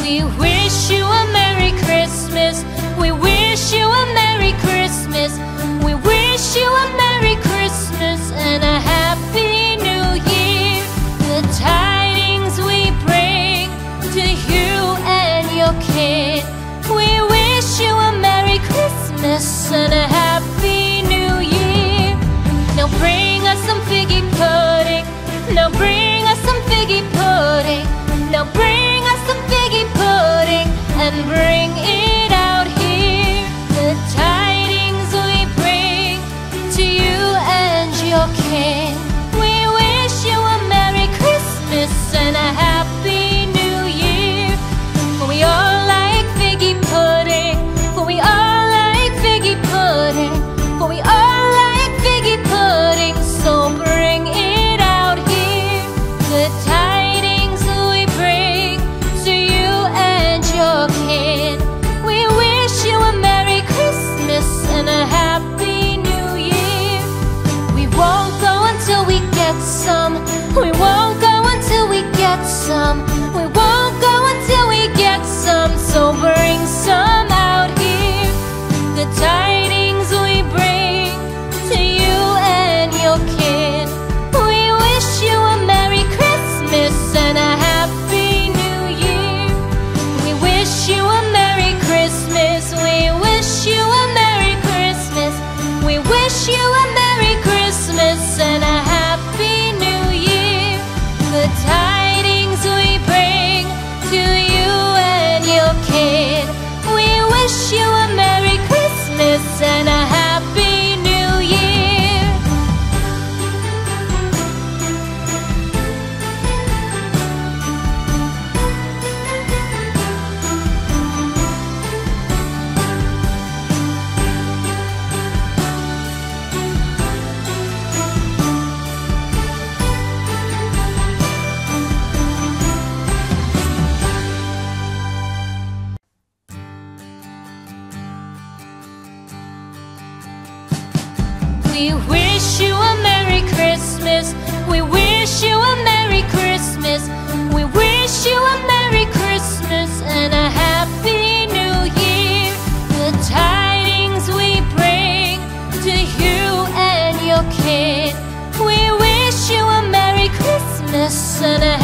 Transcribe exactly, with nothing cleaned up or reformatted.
We wish you a Merry Christmas. We wish you a Merry Christmas. We wish you a Merry Christmas and a Happy New Year. The tidings we bring to you and your kid. We wish you a Merry Christmas and a Happy New Year. Now bring us some figgy pudding. Now bring us some figgy pudding. Now bring us some figgy pudding and bring it out here. The tidings we bring to you and your kin. We wish you a Merry Christmas and a Happy New Year. For we all like figgy pudding. For we all like figgy pudding. For we all like figgy pudding. So bring it out here. The tidings we bring to you and your kin. We wish you a Merry Christmas and a Happy New Year. We won't go until we get some. We won't go until we get some. We won't go until we get some. So bring some out here. The tidings we bring to you and your kin. We wish you a Merry Christmas and a Happy New Year. We wish you a Merry Christmas. We wish you a Merry Christmas. We wish you a Merry Christmas and a Happy New Year. The tidings we bring to you and your kid. We wish you a Merry Christmas and a Happy New Year. We wish you a Merry Christmas. We wish you a Merry Christmas. We wish you a Merry Christmas and a Happy New Year. The tidings we bring to you and your kid. We wish you a Merry Christmas and a